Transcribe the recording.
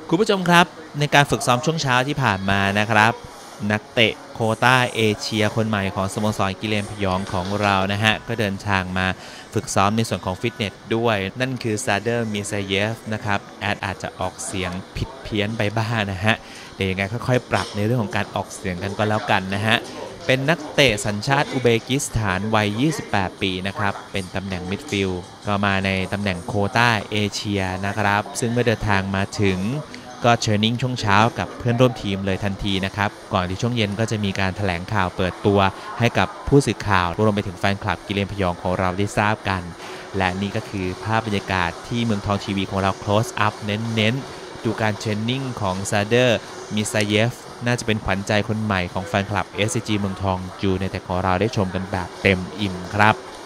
คุณผู้ชมครับในการฝึกซ้อมช่วงเช้าที่ผ่านมานะครับนักเตะโควต้าเอเชียคนใหม่ของสโมสรกิเลนพยองของเรานะฮะก็เดินทางมาฝึกซ้อมในส่วนของฟิตเนสด้วยนั่นคือซาเดอร์มิซาเยฟนะครับอาจจะออกเสียงผิดเพี้ยนไปบ้างนะฮะเดี๋ยวยังไงค่อยๆปรับในเรื่องของการออกเสียงกันก็แล้วกันนะฮะเป็นนักเตะสัญชาติอุเบกิสถานวัย28 ปีนะครับเป็นตำแหน่งมิดฟิลด์ก็มาในตำแหน่งโควต้าเอเชียนะครับซึ่งเมื่อเดินทางมาถึงก็เทรนนิ่งช่วงเช้ากับเพื่อนร่วมทีมเลยทันทีนะครับก่อนที่ช่วงเย็นก็จะมีการแถลงข่าวเปิดตัวให้กับผู้สื่อข่าวรวมไปถึงแฟนคลับกิเลนพยองของเราได้ทราบกันและนี่ก็คือภาพบรรยากาศที่เมืองทองทีวีของเรา close up เน้นดูการเทรนนิ่งของซาเดอร์มิซาเยฟน่าจะเป็นขวัญใจคนใหม่ของแฟนคลับ SCG เมืองทองยูไนเต็ดของเราได้ชมกันแบบเต็มอิ่มครับ